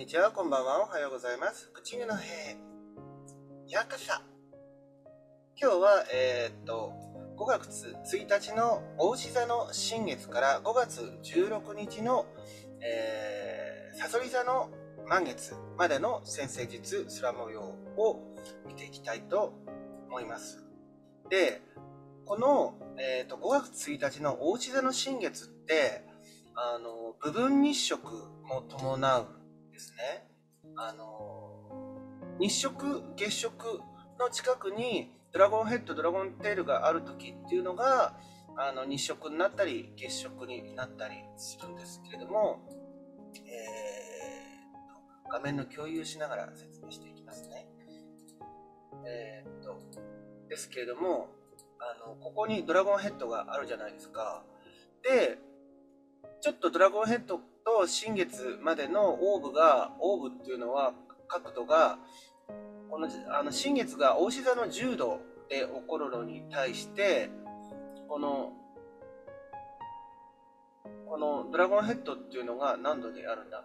にちは、こんばんは、おはようございます。口犬のへやかさ。今日は、5月1日の牡牛座の新月から5月16日の、さそり座の満月までの占星術空模様を見ていきたいと思います。で、この、5月1日の牡牛座の新月って、部分日食も伴うんですね。日食、月食の近くにドラゴンヘッド、ドラゴンテールがある時っていうのが日食になったり月食になったりするんですけれども、画面の共有しながら説明していきますね。ですけれども、ここにドラゴンヘッドがあるじゃないですか。で、ちょっとドラゴンヘッドと新月までのオーブっていうのは角度が、この新月が牡牛座の10度で起こるのに対して、このドラゴンヘッドっていうのが何度であるんだ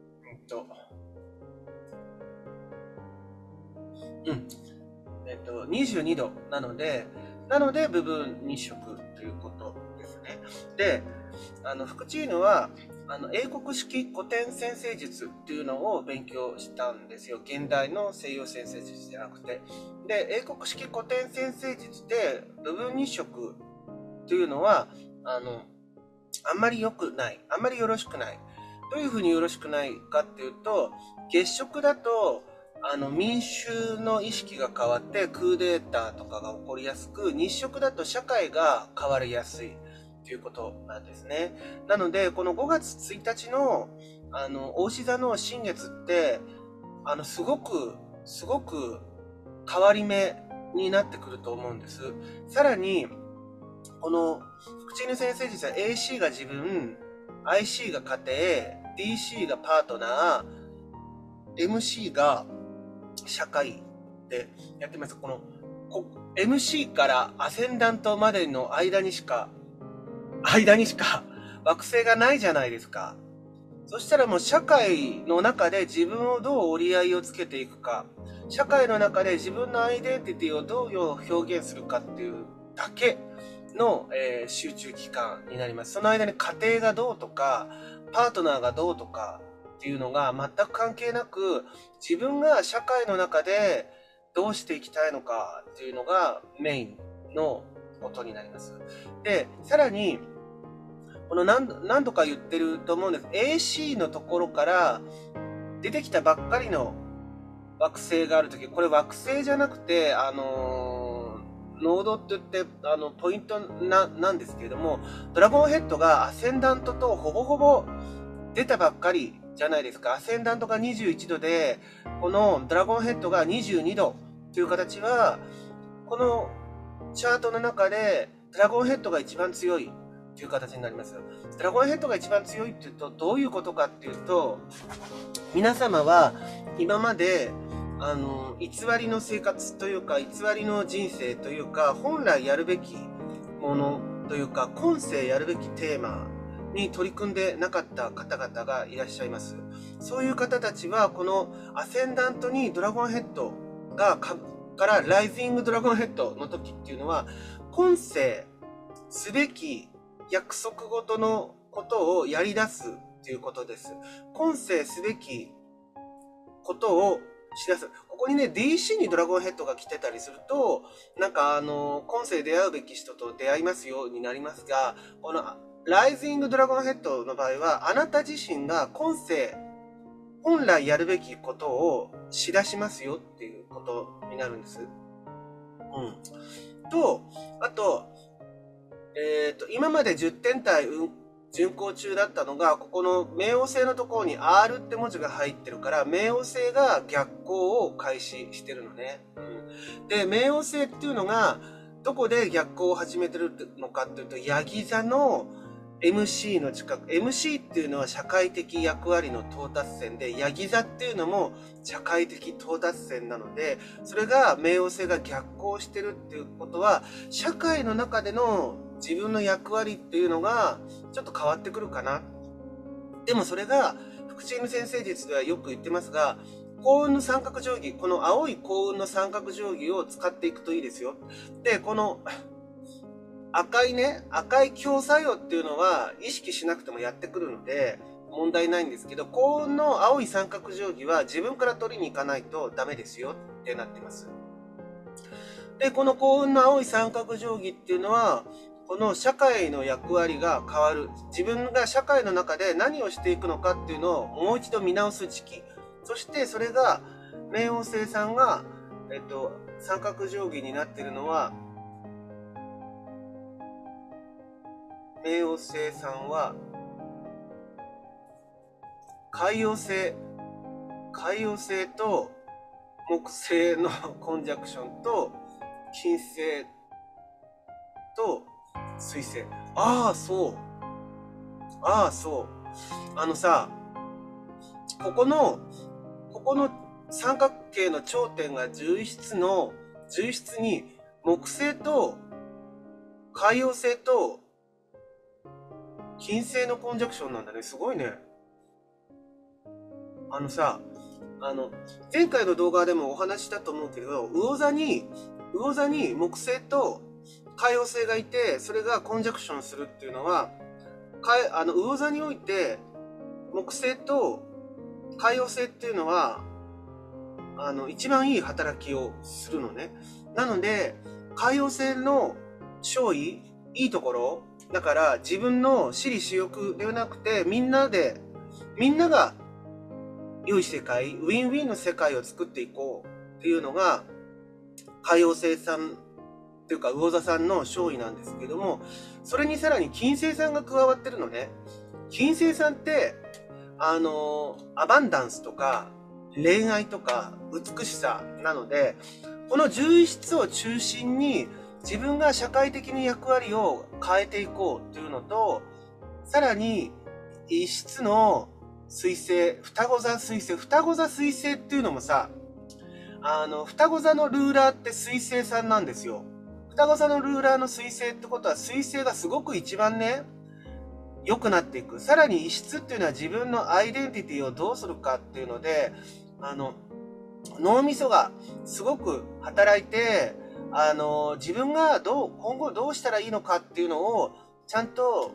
22度なので部分日食ということですね。で、福知犬は英国式古典占星術っていうのを勉強したんですよ。現代の西洋占星術じゃなくて。で、英国式古典占星術で部分日食というのはあんまり良くない、あんまりよろしくない。どういうふうによろしくないかっていうと、月食だと民衆の意識が変わってクーデターとかが起こりやすく、日食だと社会が変わりやすいということなんですね。なのでこの5月1日の牡牛座の新月ってすごく変わり目になってくると思うんです。さらにこの福知犬占星術は AC が自分、IC が家庭、DC がパートナー、MC が社会でやってます。MC からアセンダントまでの間にしか惑星がないじゃないですか。そしたらもう社会の中で自分をどう折り合いをつけていくか、社会の中で自分のアイデンティティをどう表現するかっていうだけの、集中期間になります。その間に家庭がどうとかパートナーがどうとかっていうのが全く関係なく、自分が社会の中でどうしていきたいのかっていうのがメインのことになります。で、さらにこの何度か言ってると思うんです。AC のところから出てきたばっかりの惑星があるとき、これ惑星じゃなくてノードって言ってポイントなんですけれども、ドラゴンヘッドがアセンダントとほぼほぼ出たばっかりじゃないですか。アセンダントが21度で、このドラゴンヘッドが22度という形は、このチャートの中でドラゴンヘッドが一番強いという形になります。ドラゴンヘッドが一番強いっていうとどういうことかっていうと、皆様は今まで偽りの生活というか偽りの人生というか、本来やるべきものというか今世やるべきテーマに取り組んでなかった方々がいらっしゃいます。そういう方たちはこのアセンダントにドラゴンヘッドからライジングドラゴンヘッドの時っていうのは、今世すべき約束事のことをやり出すということです。今世すべきことをし出す。ここにね DC にドラゴンヘッドが来てたりすると、なんか今世出会うべき人と出会いますよになりますが、このライジングドラゴンヘッドの場合は、あなた自身が今世本来やるべきことをしだしますよっていうことになるんです。あと今まで10天体巡行中だったのが、ここの冥王星のところに R って文字が入ってるから、冥王星が逆行を開始してるのね。で、冥王星っていうのがどこで逆行を始めてるのかっていうと、ヤギ座の MC の近く。MC っていうのは社会的役割の到達線で、ヤギ座っていうのも社会的到達線なので、それが冥王星が逆行してるっていうことは、社会の中での自分の役割っていうのがちょっと変わってくるかな。でもそれが福福知犬先生術ではよく言ってますが、幸運の三角定規、この青い幸運の三角定規を使っていくといいですよ。で、この赤い強作用っていうのは意識しなくてもやってくるので問題ないんですけど、幸運の青い三角定規は自分から取りに行かないとダメですよってなってます。で、この幸運の青い三角定規っていうのは、この社会の役割が変わる。自分が社会の中で何をしていくのかっていうのをもう一度見直す時期。そしてそれが、冥王星さんが、三角定規になっているのは、冥王星さんは、海王星と木星のコンジャクションと、金星と水星。ああ、そう。ここの三角形の頂点が11室に木星と海王星と金星のコンジャクションなんだね。すごいね。前回の動画でもお話ししたと思うけど、魚座に木星と海王星がいて、それがコンジャクションするっていうのは、魚座において木星と海王星っていうのは一番いい働きをするのね。なので海王星の勝意、いいところだから、自分の私利私欲ではなくて、みんなが良い世界、ウィンウィンの世界を作っていこうっていうのが海王星さんっていうか魚座さんの勝意なんですけども、それにさらに金星さんが加わってるのね。金星さんってアバンダンスとか恋愛とか美しさなので、この11室を中心に自分が社会的に役割を変えていこうというのと、さらに一室の水星、双子座水星っていうのもさ、双子座のルーラーって水星さんなんですよ。双子座のルーラーの水星ってことは、水星がすごく一番ね、良くなっていく。さらに異質っていうのは自分のアイデンティティをどうするかっていうので、脳みそがすごく働いて、自分が今後どうしたらいいのかっていうのを、ちゃんと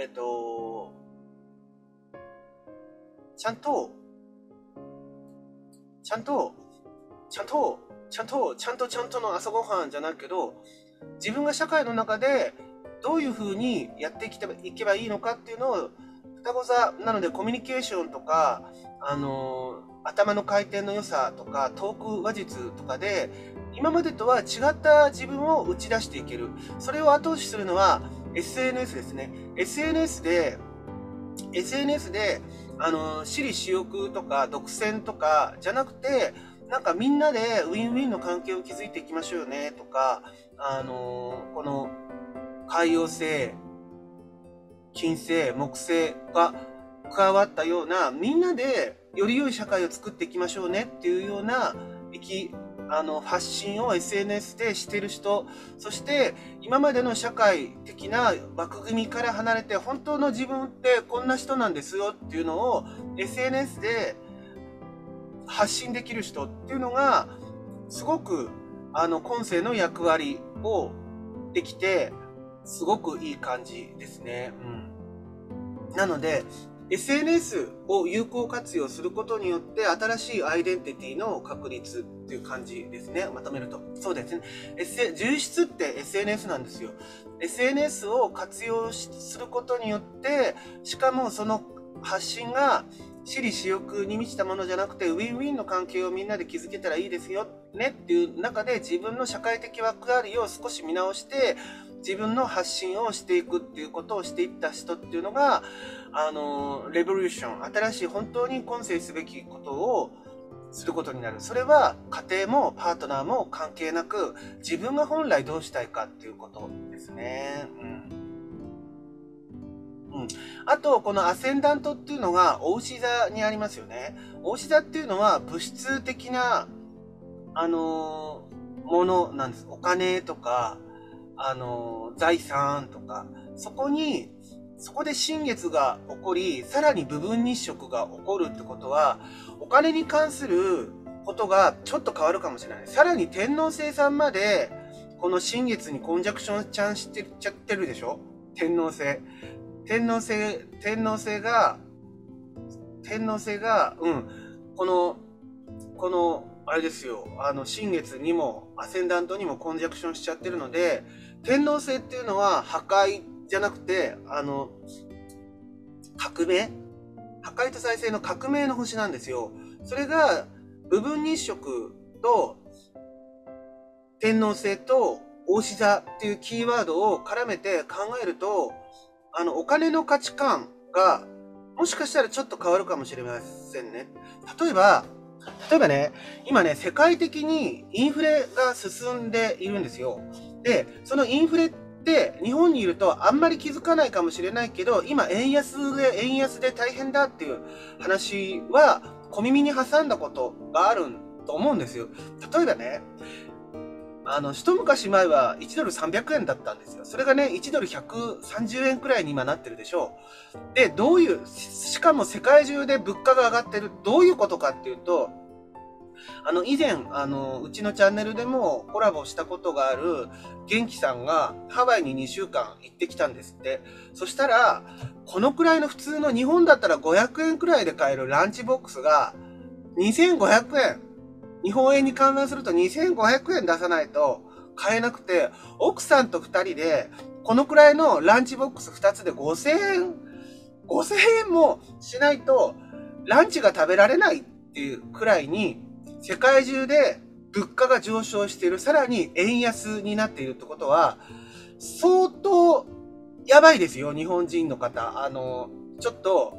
の朝ごはんじゃないけど、自分が社会の中でどういうふうにやっていけばいいのかっていうのを、双子座なのでコミュニケーションとか、頭の回転の良さとか、トーク話術とかで、今までとは違った自分を打ち出していける。それを後押しするのは SNS ですね。SNS で、私利私欲とか独占とかじゃなくて、なんかみんなでウィンウィンの関係を築いていきましょうよねとか、この海王星、金星、木星が加わったような、みんなでより良い社会を作っていきましょうねっていうような発信を SNS でしている人、そして今までの社会的な枠組みから離れて、本当の自分ってこんな人なんですよっていうのを SNS で発信できる人っていうのが、すごく今世の役割をできて、すごくいい感じですね。なので SNS を有効活用することによって、新しいアイデンティティの確立っていう感じですね。まとめると。そうですね。重質って SNS なんですよ。SNS を活用することによって、しかもその発信が私利私欲に満ちたものじゃなくて、ウィンウィンの関係をみんなで築けたらいいですよねっていう中で、自分の社会的役割を少し見直して、自分の発信をしていくっていうことをしていった人っていうのが、レボリューション、新しい本当に今世すべきことをすることになる。それは家庭もパートナーも関係なく、自分が本来どうしたいかっていうことですね。あと、このアセンダントっていうのが、牡牛座にありますよね。牡牛座っていうのは物質的な、ものなんです。お金とか、財産とか、そこにそこで新月が起こり、さらに部分日食が起こるってことは、お金に関することがちょっと変わるかもしれない。さらに天王星さんまで、この新月にコンジャクションちゃんしてちゃってるでしょ？天王星。天王星が、この、あれですよ、新月にも、アセンダントにもコンジャクションしちゃってるので、天王星っていうのは破壊じゃなくて、革命？破壊と再生の革命の星なんですよ。それが、部分日食と、天王星と牡牛座っていうキーワードを絡めて考えると、お金の価値観が、もしかしたらちょっと変わるかもしれませんね。例えばね、今ね、世界的にインフレが進んでいるんですよ。で、そのインフレって日本にいるとあんまり気づかないかもしれないけど、今円安で大変だっていう話は小耳に挟んだことがあると思うんですよ。例えばね、一昔前は1ドル300円だったんですよ。それがね、1ドル130円くらいに今なってるでしょう。で、しかも世界中で物価が上がってる。どういうことかっていうと、以前、うちのチャンネルでもコラボしたことがある元気さんがハワイに2週間行ってきたんですって。そしたら、このくらいの普通の日本だったら500円くらいで買えるランチボックスが2500円。日本円に換算すると2500円出さないと買えなくて、奥さんと2人でこのくらいのランチボックス2つで5000円もしないとランチが食べられないっていうくらいに世界中で物価が上昇している。さらに円安になっているってことは相当やばいですよ、日本人の方。ちょっと、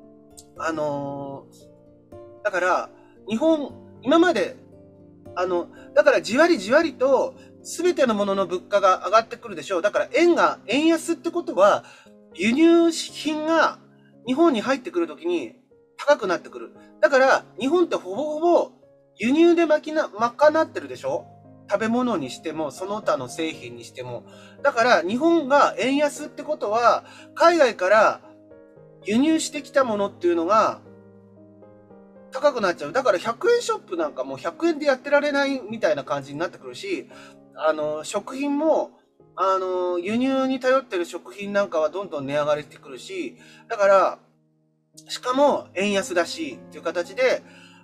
だから今まで、だからじわりじわりと全てのものの物価が上がってくるでしょう。だから円安ってことは、輸入品が日本に入ってくるときに高くなってくる。だから日本ってほぼほぼ輸入で賄ってるでしょ？食べ物にしても、その他の製品にしても。だから日本が円安ってことは、海外から輸入してきたものっていうのが、高くなっちゃう。だから100円ショップなんかもう100円でやってられないみたいな感じになってくるし、食品も、輸入に頼ってる食品なんかはどんどん値上がりしてくるし、だから、しかも円安だしっていう形で、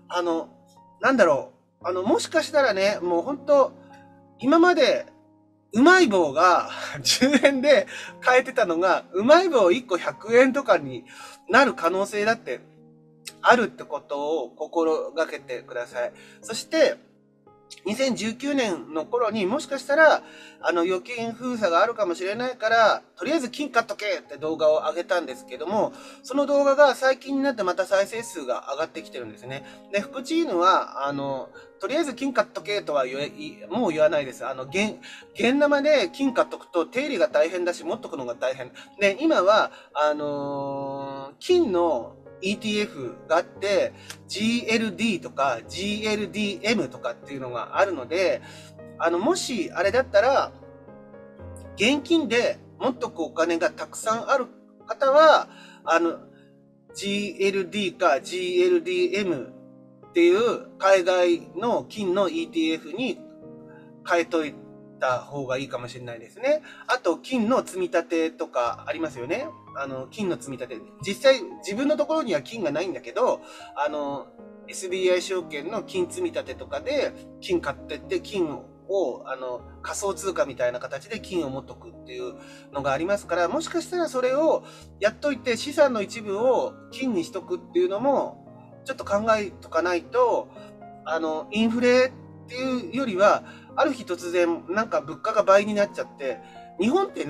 もしかしたらね、もう本当今までうまい棒が10円で買えてたのが、うまい棒1個100円とかになる可能性だってあるってことを心がけてください。そして、2019年の頃にもしかしたら、預金封鎖があるかもしれないから、とりあえず金買っとけって動画を上げたんですけども、その動画が最近になってまた再生数が上がってきてるんですね。で、福チーヌは、とりあえず金買っとけとはもう言わないです。現生で金買っとくと手入れが大変だし、持っとくのが大変。で、今は、金のETF があって、GLD とか GLDM とかっていうのがあるので、もしあれだったら、現金で持っとくお金がたくさんある方は、GLD か GLDM っていう海外の金の ETF に変えといた方がいいかもしれないですね。あと、金の積み立てとかありますよね。金の積み立て。実際、自分のところには金がないんだけど、SBI 証券の金積み立てとかで、金買ってって、金を、仮想通貨みたいな形で金を持っとくっていうのがありますから、もしかしたらそれをやっといて、資産の一部を金にしとくっていうのも、ちょっと考えとかないと、インフレっていうよりは、ある日突然、なんか物価が倍になっちゃって、日本って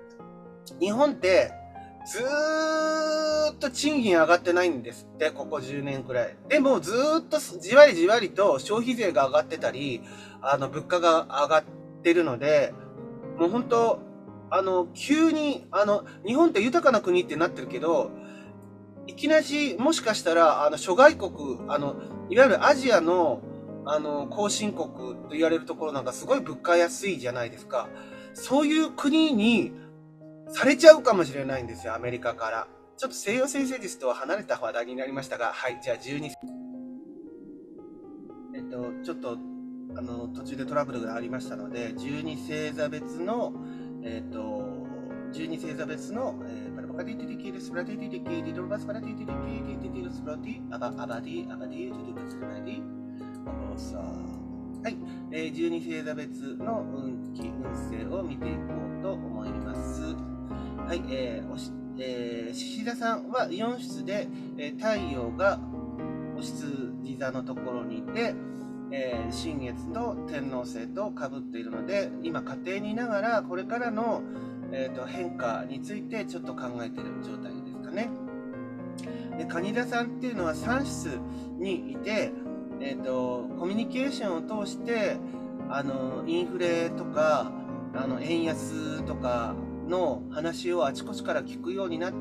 ずーっと賃金上がってないんですって、ここ10年くらい。でもずーっとじわりじわりと消費税が上がってたり、物価が上がってるので、もう本当、急に、日本って豊かな国ってなってるけど、いきなり、もしかしたら、諸外国、いわゆるアジアの、後進国と言われるところなんかすごい物価安いじゃないですか。そういう国にされちゃうかもしれないんですよ、アメリカから。ちょっと西洋占星術とは離れた話題になりましたが、はい、じゃあ12、ちょっと、途中でトラブルがありましたので、12星座別の、12星座別の、パラパカディティティキルスプラティティティキリドルバスパラティティティキリティティルスプラティアバディトゥルブスプラディアボサー。はい、12星座別の運気、運勢を見ていこうと思います。はい、獅子座さんは4室で、太陽がお羊座のところにいて、新月と天王星とかぶっているので、今家庭にいながらこれからの、変化についてちょっと考えている状態ですかね。で、蟹座さんっていうのは3室にいて、コミュニケーションを通してインフレとか円安とかの話をあちこちから聞くようになって、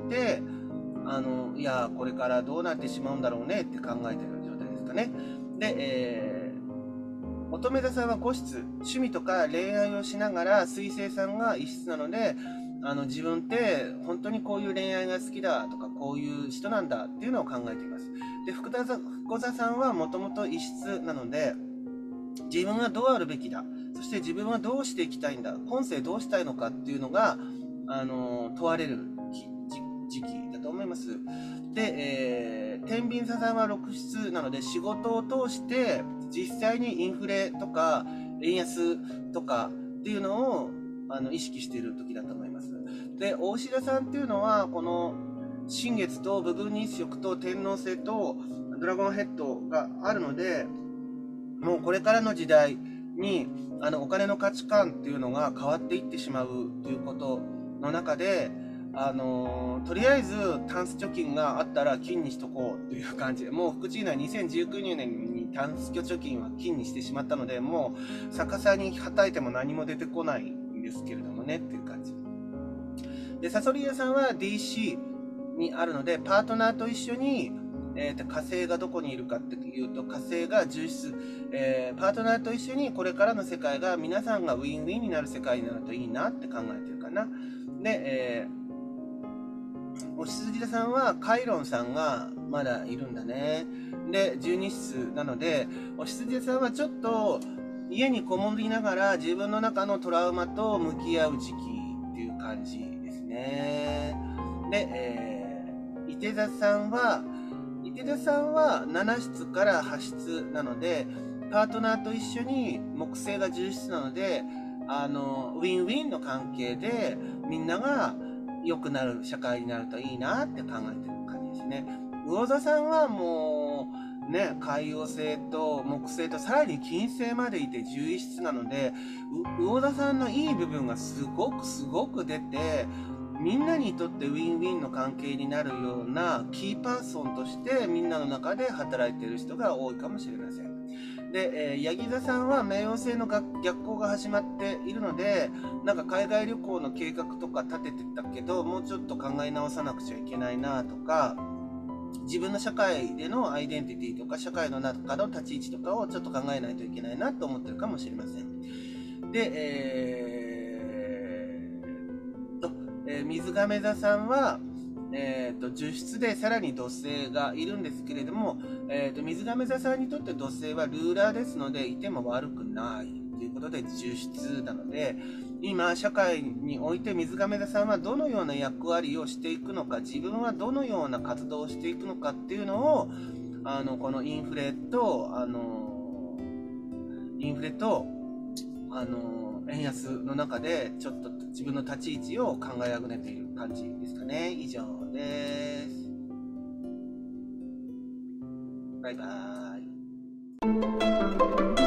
いやこれからどうなってしまうんだろうねって考えている状態ですかね。で、乙女座さんは5室、趣味とか恋愛をしながら、水星さんが1室なので、自分って本当にこういう恋愛が好きだとか、こういう人なんだっていうのを考えています。で、福子座さんはもともと1室なので、自分はどうあるべきだ、そして自分はどうしていきたいんだ、今世どうしたいのかっていうのが、問われる時期だと思います。で、天秤座さんは6室なので、仕事を通して実際にインフレとか円安とかっていうのを意識している時だと思います。で、大志田さんっていうのはこの新月と部分日食と天王星とドラゴンヘッドがあるので、もうこれからの時代にお金の価値観っていうのが変わっていってしまうということの中で、とりあえずタンス貯金があったら金にしとこうという感じで、もう福知内2019年にタンス貯金は金にしてしまったので、もう逆さにはたいても何も出てこないんですけれどもねっていう感じで、サソリ屋さんは DC にあるので、パートナーと一緒に火星がどこにいるかっていうと、火星が重室、パートナーと一緒にこれからの世界が皆さんがウィンウィンになる世界になるといいなって考えてるかな。で、お羊座さんはカイロンさんがまだいるんだね。で、12室なので、お羊座さんはちょっと家にこもりながら自分の中のトラウマと向き合う時期っていう感じですね。で、いて座さんは7室から8室なので、パートナーと一緒に木星が10室なので、ウィンウィンの関係でみんなが良くなる社会になるといいなって考えてる感じですね。魚座さんはもうね、海王星と木星とさらに金星までいて11室なので、魚座さんのいい部分がすごく出て、みんなにとってウィンウィンの関係になるようなキーパーソンとしてみんなの中で働いている人が多いかもしれません。で、ヤギ座さんは冥王星の逆行が始まっているので、なんか海外旅行の計画とか立ててたけど、もうちょっと考え直さなくちゃいけないなとか、自分の社会でのアイデンティティとか社会の中の立ち位置とかをちょっと考えないといけないなと思ってるかもしれません。で、水亀座さんは、10室でさらに土星がいるんですけれども、水亀座さんにとって土星はルーラーですので、いても悪くないということで10室なので、今社会において水亀座さんはどのような役割をしていくのか、自分はどのような活動をしていくのかっていうのを、このインフレと円安の中でちょっと自分の立ち位置を考えあぐねている感じですかね。以上です。バイバーイ。